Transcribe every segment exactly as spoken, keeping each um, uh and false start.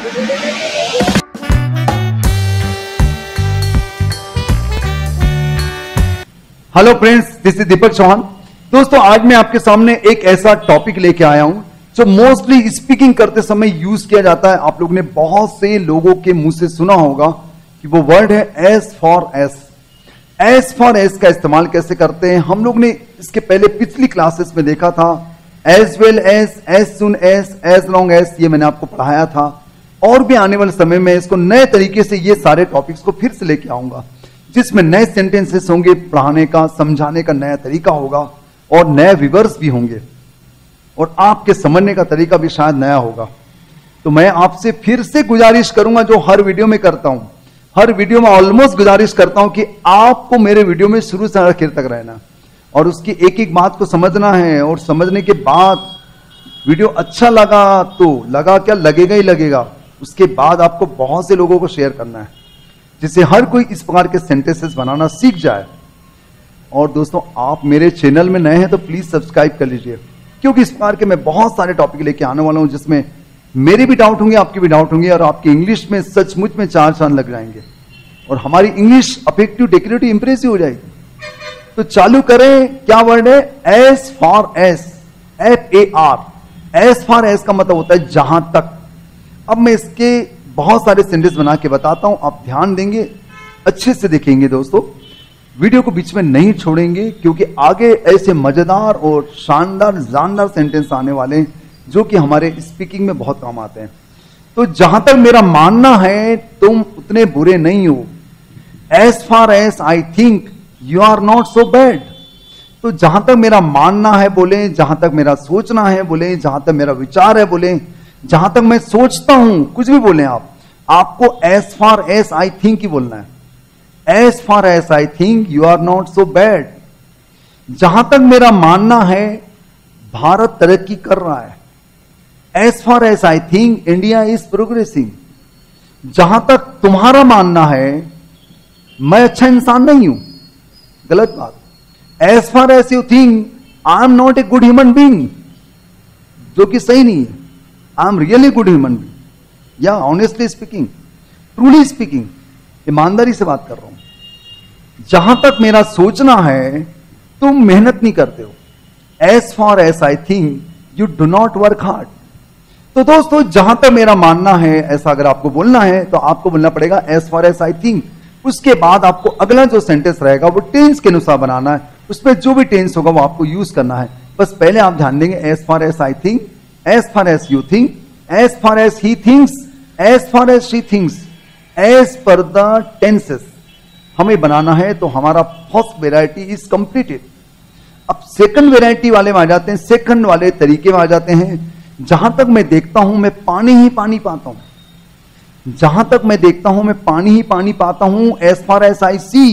Hello friends, this is Deepak Chauhan. दोस्तों, आज मैं आपके सामने एक ऐसा टॉपिक लेके आया हूं जो मोस्टली स्पीकिंग करते समय यूज किया जाता है। आप लोग ने बहुत से लोगों के मुंह से सुना होगा कि वो वर्ड है as far as. As far as का इस्तेमाल कैसे करते हैं, हम लोग ने इसके पहले पिछली क्लासेस में देखा था। As well as, as soon as, as long as, ये मैंने आपको पढ़ाया था। और भी आने वाले समय में इसको नए तरीके से ये सारे टॉपिक्स को फिर से लेके आऊंगा, जिसमें नए सेंटेंसेस होंगे, पढ़ाने का, समझाने का नया तरीका होगा और नए व्यूअर्स भी होंगे और आपके समझने का तरीका भी शायद नया होगा। तो मैं आपसे फिर से गुजारिश करूंगा, जो हर वीडियो में करता हूं, हर वीडियो में ऑलमोस्ट गुजारिश करता हूं कि आपको मेरे वीडियो में शुरू से आखिर तक रहना और उसकी एक एक बात को समझना है। और समझने के बाद वीडियो अच्छा लगा तो लगा क्या, लगेगा ही लगेगा। उसके बाद आपको बहुत से लोगों को शेयर करना है, जिससे हर कोई इस प्रकार के सेंटेंसेस बनाना सीख जाए। और दोस्तों, आप मेरे चैनल में नए हैं तो प्लीज सब्सक्राइब कर लीजिए, क्योंकि इस प्रकार के मैं बहुत सारे टॉपिक लेके आने वाला हूं, जिसमें मेरे भी डाउट होंगे, आपके भी डाउट होंगे और आपकी इंग्लिश में सचमुच में चार चांद लग जाएंगे और हमारी इंग्लिश अफेक्टिव, डेकोरेटिव, इंप्रेसिव हो जाएगी। तो चालू करें। क्या वर्ड है? As far as, F A R. As far as का मतलब होता है जहां तक। अब मैं इसके बहुत सारे सेंटेंस बना के बताता हूं, आप ध्यान देंगे, अच्छे से देखेंगे दोस्तों, वीडियो को बीच में नहीं छोड़ेंगे, क्योंकि आगे ऐसे मजेदार और शानदार जानदार सेंटेंस आने वाले हैं जो कि हमारे स्पीकिंग में बहुत काम आते हैं। तो जहां तक मेरा मानना है, तुम उतने बुरे नहीं हो। As far as I think you are not so bad. तो जहां तक मेरा मानना है बोले, जहां तक मेरा सोचना है बोले, जहां तक मेरा विचार है बोले, जहां तक मैं सोचता हूं, कुछ भी बोले आप, आपको as far as I think ही बोलना है। As far as I think you are not so bad. जहां तक मेरा मानना है, भारत तरक्की कर रहा है। As far as I think India is progressing. जहां तक तुम्हारा मानना है, मैं अच्छा इंसान नहीं हूं, गलत बात। As far as you think I am not a good human being, जो कि सही नहीं है। I am really good human being, या ऑनेस्टली स्पीकिंग, ट्रूली स्पीकिंग, ईमानदारी से बात कर रहा हूं। जहां तक मेरा सोचना है, तुम मेहनत नहीं करते हो। As far as I think you do not work hard. तो दोस्तों, जहां तक मेरा मानना है, ऐसा अगर आपको बोलना है तो आपको बोलना पड़ेगा as far as I think. उसके बाद आपको अगला जो सेंटेंस रहेगा वो टेंस के अनुसार बनाना है, उसमें जो भी टेंस होगा वो आपको यूज करना है। बस पहले आप ध्यान देंगे, as far as I think, as far as you think, as far as he thinks, as far as she thinks, as per the tenses हमें बनाना है। तो हमारा फर्स्ट वेराइटी इज कंप्लीटेड। अब सेकंड वेराइटी वाले में आ जाते हैं, सेकंड वाले तरीके में आ जाते हैं। जहां तक मैं देखता हूं, मैं पानी ही पानी पाता हूं। जहां तक मैं देखता हूं, मैं पानी ही पानी पाता हूं। as far as I see,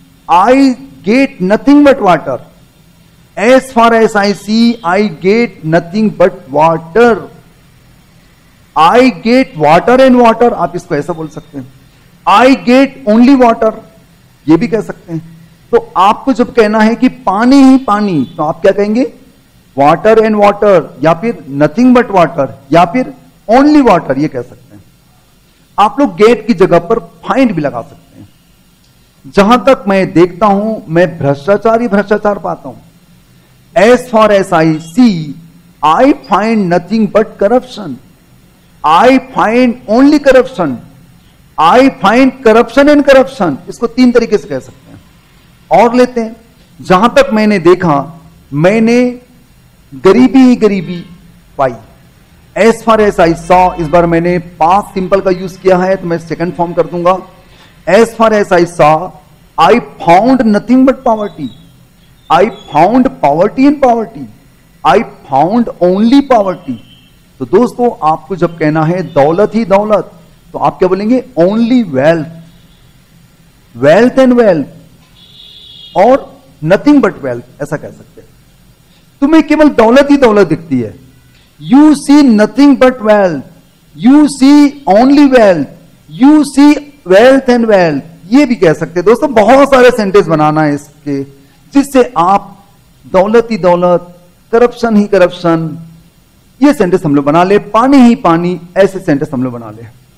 I get nothing but water. As far as I see, I get nothing but water. I get water and water. आप इसको ऐसा बोल सकते हैं। I get only water, ये भी कह सकते हैं। तो आपको जब कहना है कि पानी ही पानी, तो आप क्या कहेंगे? water and water, या फिर nothing but water, या फिर only water, ये कह सकते हैं। आप लोग get की जगह पर find भी लगा सकते हैं। जहां तक मैं देखता हूं, मैं भ्रष्टाचार ही भ्रष्टाचार पाता हूं। As far as I see, I find nothing but corruption. I find only corruption. I find corruption and corruption. इसको तीन तरीके से कह सकते हैं। और लेते हैं, जहां तक मैंने देखा, मैंने गरीबी ही गरीबी पाई। As far as I saw, इस बार मैंने पास्ट सिंपल का यूज किया है, तो मैं सेकंड फॉर्म कर दूंगा। As far as I saw, I found nothing but poverty. I found poverty in poverty. I found only poverty. तो दोस्तों, आपको जब कहना है दौलत ही दौलत, तो आप क्या बोलेंगे? Only wealth, wealth and wealth, और नथिंग बट वेल्थ, ऐसा कह सकते हैं। तुम्हें केवल दौलत ही दौलत दिखती है। You see nothing but wealth, you see only wealth, you see wealth and wealth, ये भी कह सकते हैं। दोस्तों, बहुत सारे सेंटेंस बनाना है इसके, जिससे आप दौलत ही दौलत, करप्शन ही करप्शन, ये सेंटेंस हम लोग बना ले। पानी ही पानी, ऐसे सेंटेंस हम लोग बना ले।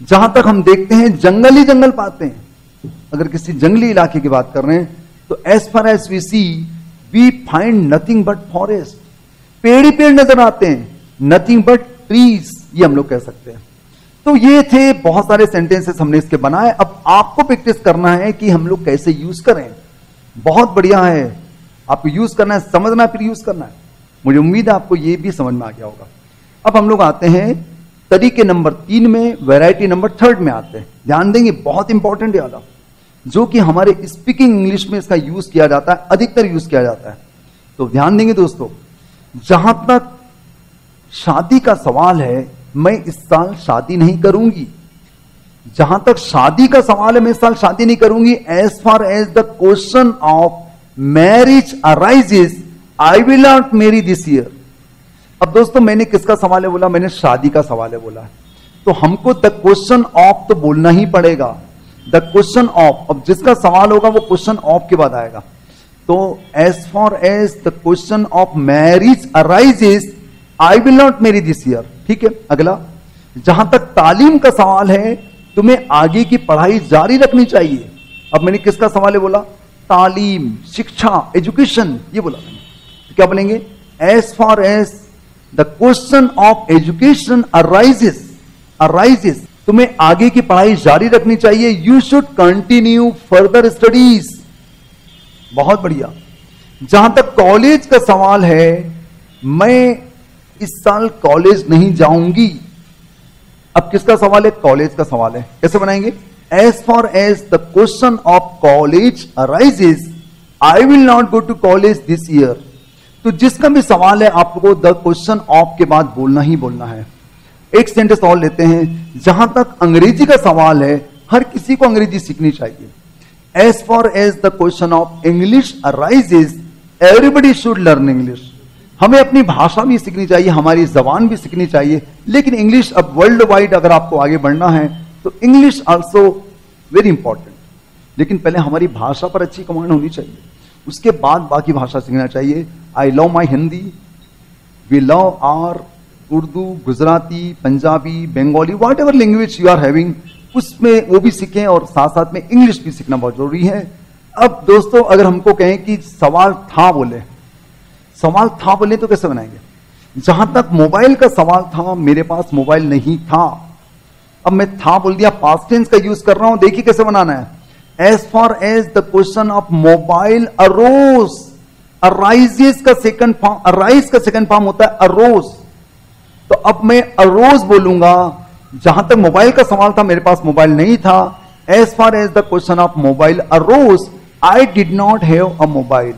जहां तक हम देखते हैं जंगल ही जंगल पाते हैं। अगर किसी जंगली इलाके की बात कर रहे हैं तो as far as we see we find nothing but forest. पेड़ ही पेड़ नजर आते हैं, नथिंग बट ट्रीज, ये हम लोग कह सकते हैं। तो ये थे बहुत सारे सेंटेंसेस हमने इसके बनाए। अब आपको प्रैक्टिस करना है कि हम लोग कैसे यूज करें। बहुत बढ़िया है, आपको यूज करना है, समझना फिर यूज करना है। मुझे उम्मीद है आपको ये भी समझ में आ गया होगा। अब हम लोग आते हैं तरीके नंबर तीन में, वैरायटी नंबर थर्ड में आते हैं। ध्यान देंगे, बहुत इंपॉर्टेंट है वाला, जो कि हमारे स्पीकिंग इंग्लिश में इसका यूज किया जाता है, अधिकतर यूज किया जाता है। तो ध्यान देंगे दोस्तों, जहां तक शादी का सवाल है, मैं इस साल शादी नहीं करूंगी। जहां तक शादी का सवाल है, मैं इस साल शादी नहीं करूंगी। As far as the question of marriage arises, I will not marry this year. अब दोस्तों मैंने किसका सवाल है बोला? मैंने शादी का सवाल है बोला। तो हमको द क्वेश्चन ऑफ तो बोलना ही पड़ेगा। द क्वेश्चन ऑफ, अब जिसका सवाल होगा वो क्वेश्चन ऑफ के बाद आएगा। तो as far as the question of marriage arises, I will not marry this year. ठीक है, अगला, जहां तक तालीम का सवाल है, तुम्हें आगे की पढ़ाई जारी रखनी चाहिए। अब मैंने किसका सवाल है बोला? तालीम, शिक्षा, एजुकेशन, ये बोला मैंने। तो क्या बोलेंगे? As far as the question of education arises, arises, तुम्हें आगे की पढ़ाई जारी रखनी चाहिए। You should continue further studies. बहुत बढ़िया। जहां तक कॉलेज का सवाल है, मैं इस साल कॉलेज नहीं जाऊंगी। अब किसका सवाल है? कॉलेज का सवाल है। कैसे बनाएंगे? As far as the question of college arises, I will not go to college this year. तो जिसका भी सवाल है, आपको द क्वेश्चन ऑफ के बाद बोलना ही बोलना है। एक सेंटेंस और लेते हैं। जहां तक अंग्रेजी का सवाल है, हर किसी को अंग्रेजी सीखनी चाहिए। As far as the question of English arises, everybody should learn English. हमें अपनी भाषा भी सीखनी चाहिए, हमारी जबान भी सीखनी चाहिए। लेकिन इंग्लिश, अब वर्ल्ड वाइड अगर आपको आगे बढ़ना है तो इंग्लिश आल्सो वेरी इंपॉर्टेंट। लेकिन पहले हमारी भाषा पर अच्छी कमांड होनी चाहिए, उसके बाद बाकी भाषा सीखना चाहिए। I love my Hindi, we love our Urdu, Gujarati, Punjabi, Bengali, whatever language you are having, उसमें वो भी सीखें और साथ साथ में इंग्लिश भी सीखना बहुत जरूरी है। अब दोस्तों अगर हमको कहें कि सवाल था बोले, सवाल था बोले तो कैसे बनाएंगे? जहां तक मोबाइल का सवाल था, मेरे पास मोबाइल नहीं था। अब मैं था बोल दिया, पास्ट टेंस का यूज कर रहा हूं। देखिए कैसे बनाना है। As far as the question of mobile arose, arises का सेकंड फॉर्म, अराइज का सेकंड फॉर्म होता है अरोज। तो अब मैं अरोज बोलूंगा। जहां तक मोबाइल का सवाल था, मेरे पास मोबाइल नहीं था। As far as the question of mobile arose, I did not have a mobile.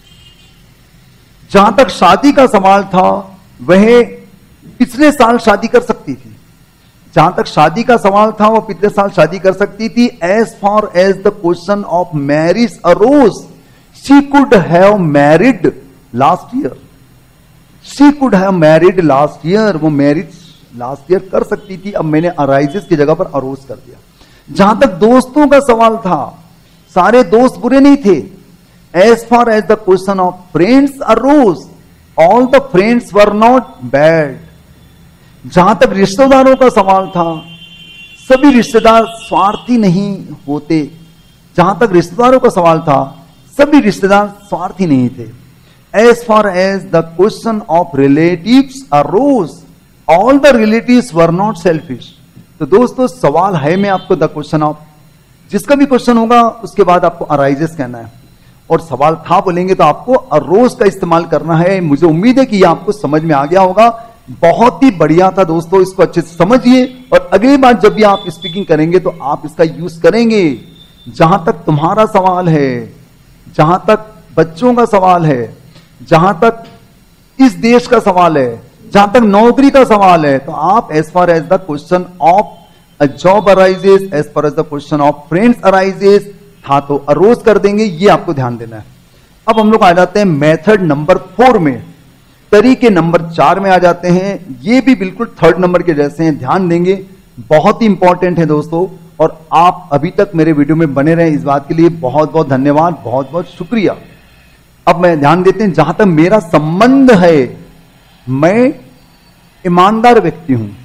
जहां तक शादी का सवाल था, वह पिछले साल शादी कर सकती थी। जहां तक शादी का सवाल था, वह पिछले साल शादी कर सकती थी। As far as the question of marriage arose, she could have married last year. She could have married last year, वो मैरिज लास्ट ईयर कर सकती थी। अब मैंने अराइजेस की जगह पर अरोज कर दिया। जहां तक दोस्तों का सवाल था, सारे दोस्त बुरे नहीं थे। As far as the question of friends arose, all the friends were not bad. जहां तक रिश्तेदारों का सवाल था, सभी रिश्तेदार स्वार्थी नहीं होते। जहां तक रिश्तेदारों का सवाल था, सभी रिश्तेदार स्वार्थी नहीं थे। As far as the question of relatives arose, all the relatives were not selfish. तो दोस्तों सवाल है में आपको द क्वेश्चन ऑफ, जिसका भी क्वेश्चन होगा उसके बाद आपको अराइजेस कहना है। और सवाल था बोलेंगे तो आपको अरोज का इस्तेमाल करना है। मुझे उम्मीद है कि यह आपको समझ में आ गया होगा। बहुत ही बढ़िया था दोस्तों, इसको अच्छे से समझिए और अगली बार जब भी आप स्पीकिंग करेंगे तो आप इसका यूज करेंगे। जहां तक तुम्हारा सवाल है, जहां तक बच्चों का सवाल है, जहां तक इस देश का सवाल है, जहां तक नौकरी का सवाल है, तो आप as far as the question of a job arises, as far as the question of friends arises, था तो अरोज कर देंगे। ये आपको ध्यान देना है। अब हम लोग आ जाते हैं मेथड नंबर फोर में, तरीके नंबर चार में आ जाते हैं। ये भी बिल्कुल थर्ड नंबर के जैसे हैं, ध्यान देंगे, बहुत ही इंपॉर्टेंट है दोस्तों। और आप अभी तक मेरे वीडियो में बने रहे, इस बात के लिए बहुत बहुत धन्यवाद, बहुत बहुत शुक्रिया। अब मैं ध्यान देते हैं, जहां तक मेरा संबंध है, मैं ईमानदार व्यक्ति हूं।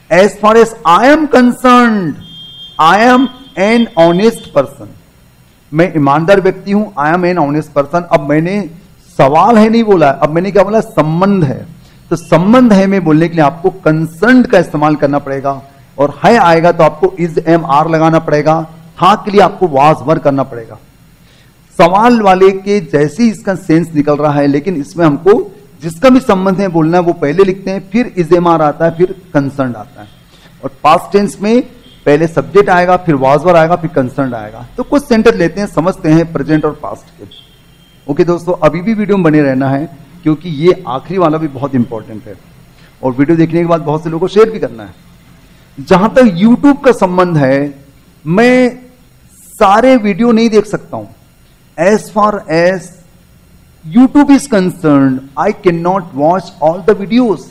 As far as I am concerned, I am an honest person, मैं ईमानदार व्यक्ति हूं, I am an honest person. अब मैंने सवाल है नहीं बोला, अब मैंने क्या बोला, संबंध है। तो संबंध है में बोलने के लिए आपको कंसर्न्ड का इस्तेमाल करना पड़ेगा, और है आएगा तो आपको इज एम आर लगाना पड़ेगा, था के लिए आपको वाज वर करना पड़ेगा। सवाल वाले के जैसे ही इसका सेंस निकल रहा है, लेकिन इसमें हमको जिसका भी संबंध है बोलना है वो पहले लिखते हैं, फिर इज एम आर आता है, फिर कंसर्न्ड आता है। और पास्ट टेंस में पहले सब्जेक्ट आएगा, फिर वाज वर आएगा, फिर कंसर्न्ड आएगा। तो कुछ सेंटेंस लेते हैं, समझते हैं प्रेजेंट और पास्ट के। ओके दोस्तों, अभी भी वीडियो में बने रहना है, क्योंकि ये आखिरी वाला भी बहुत इंपॉर्टेंट है, और वीडियो देखने के बाद बहुत से लोगों को शेयर भी करना है। जहां तक यूट्यूब का संबंध है, मैं सारे वीडियो नहीं देख सकता हूं। As far as YouTube is concerned, I can not watch all the videos.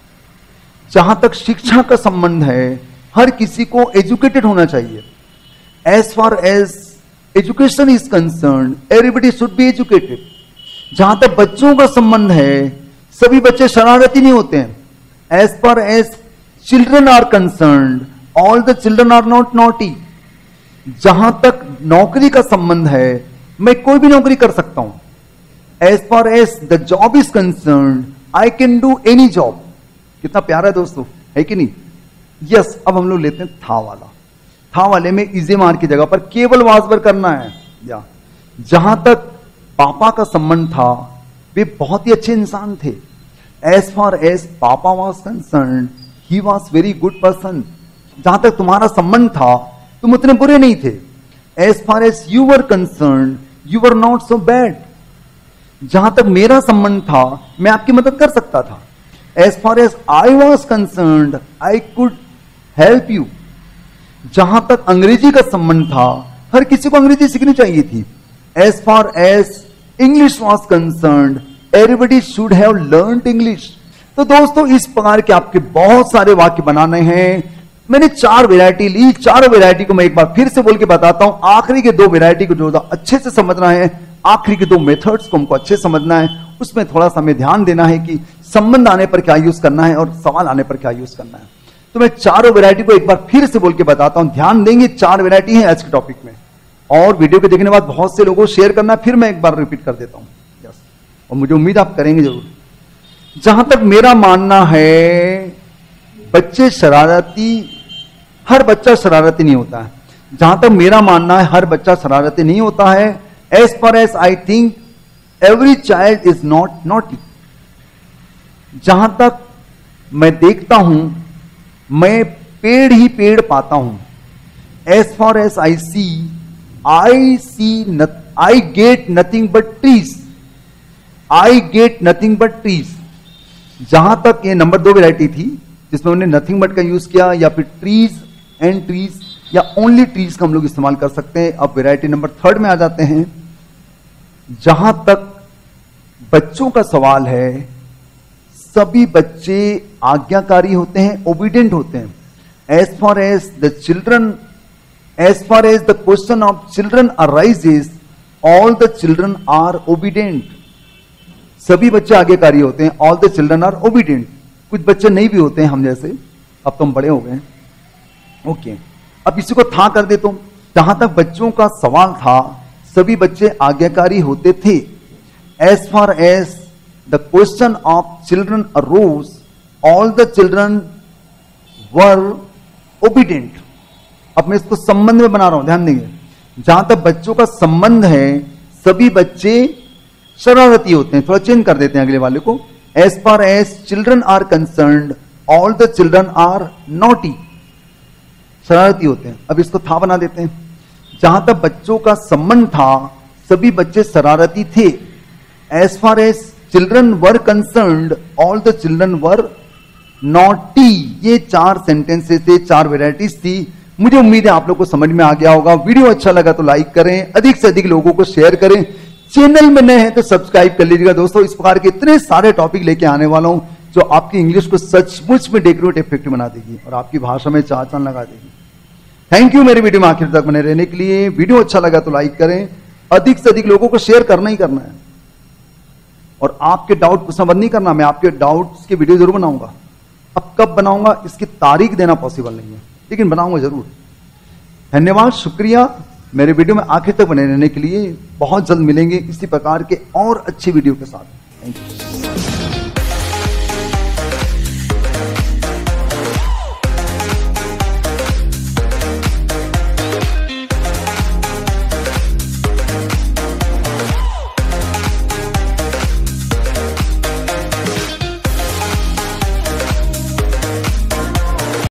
जहां तक शिक्षा का संबंध है, हर किसी को एजुकेटेड होना चाहिए। As far as education is concerned, everybody should be educated. जहां तक बच्चों का संबंध है, सभी बच्चे शरारती नहीं होते हैं। As far as children are concerned, all the children are not naughty. जहां तक नौकरी का संबंध है, मैं कोई भी नौकरी कर सकता हूं। As far as the job is concerned, I can do any job. कितना प्यारा है दोस्तों, है कि नहीं? यस yes, अब हम लोग लेते हैं था वाला। था वाले में इजे मार की जगह पर केवल वाजवर करना है। या जहां तक पापा का संबंध था, वे बहुत ही अच्छे इंसान थे। As far as papa was concerned, he was very good person. जहां तक तुम्हारा संबंध था, तुम उतने बुरे नहीं थे। As far as you were concerned, you were not so bad. जहां तक मेरा संबंध था, मैं आपकी मदद कर सकता था। As far as I was concerned, I could help you. जहां तक अंग्रेजी का संबंध था, हर किसी को अंग्रेजी सीखनी चाहिए थी। As far as English was concerned, everybody should have learned English. तो दोस्तों, इस प्रकार के आपके बहुत सारे वाक्य बनाने हैं। मैंने चार वैरायटी ली, चारों वैरायटी को मैं एक बार फिर से बोल के बताता हूं। आखिरी के दो वैरायटी को जो अच्छे से समझना है, आखिरी के दो मेथड्स को हमको अच्छे से समझना है, उसमें थोड़ा सा हमें ध्यान देना है कि संबंध आने पर क्या यूज करना है और सवाल आने पर क्या यूज करना है। तो मैं चारों वैरायटी को एक बार फिर से बोल के बताता हूं, ध्यान देंगे। चार वैरायटी है आज के टॉपिक में, और वीडियो को देखने के बाद बहुत से लोगों को शेयर करना, फिर मैं एक बार रिपीट कर देता हूं। यस, और मुझे उम्मीद आप करेंगे जरूर। जहां तक मेरा मानना है, बच्चे शरारती, हर बच्चा शरारती नहीं होता है। जहां तक मेरा मानना है, हर बच्चा शरारती नहीं होता है। As far as I think every child is not naughty. जहां तक मैं देखता हूं, मैं पेड़ ही पेड़ पाता हूं। As far as I see, I see I get nothing but trees, I get nothing but trees. जहां तक ये नंबर दो वैरायटी थी, जिसमें उन्होंने नथिंग बट का यूज किया, या फिर ट्रीज एंड ट्रीज, या ओनली ट्रीज का हम लोग इस्तेमाल कर सकते हैं। अब वैरायटी नंबर थर्ड में आ जाते हैं। जहां तक बच्चों का सवाल है, सभी बच्चे आज्ञाकारी होते हैं, ओबीडियंट होते हैं। As far as the children, as far as the question of children arises, all the children are obedient. सभी बच्चे आज्ञाकारी होते हैं, all the children are obedient. कुछ बच्चे नहीं भी होते हैं, हम जैसे, अब तो हम बड़े हो गए। Okay okay. अब इसी को था कर देता हूं। जहां तक बच्चों का सवाल था, सभी बच्चे आज्ञाकारी होते थे। As far as the question of children arose, all the children were obedient. अब मैं इसको संबंध में बना रहा हूं, ध्यान देंगे। जहां तक बच्चों का संबंध है, सभी बच्चे शरारती होते हैं। थोड़ा चेंज कर देते हैं अगले वाले को। As far as children are concerned, all the children are naughty. शरारती होते हैं। अब इसको था बना देते हैं। जहां तक बच्चों का संबंध था, सभी बच्चे शरारती थे। As far as children were concerned, all the children were naughty. ये चार सेंटेंसेस थे, चार वेराइटीज थी। मुझे उम्मीद है आप लोग को समझ में आ गया होगा। वीडियो अच्छा लगा तो लाइक करें, अधिक से अधिक लोगों को शेयर करें। चैनल में नए हैं तो सब्सक्राइब कर लीजिएगा। दोस्तों, इस प्रकार के इतने सारे टॉपिक लेके आने वाला हूं जो आपकी इंग्लिश को सचमुच में डेकोरेट इफेक्ट बना देगी और आपकी भाषा में चार चांद लगा देगी। थैंक यू मेरे वीडियो में आखिर तक बने रहने के लिए। वीडियो अच्छा लगा तो लाइक करें, अधिक से अधिक लोगों को शेयर करना ही करना है। और आपके डाउट को समझ नहीं करना, मैं आपके डाउट्स की वीडियो जरूर बनाऊंगा। अब कब बनाऊंगा इसकी तारीख देना पॉसिबल नहीं है, लेकिन बनाऊंगा जरूर। धन्यवाद, शुक्रिया मेरे वीडियो में आखिर तक बने रहने के लिए। बहुत जल्द मिलेंगे इसी प्रकार के और अच्छी वीडियो के साथ। Thank you.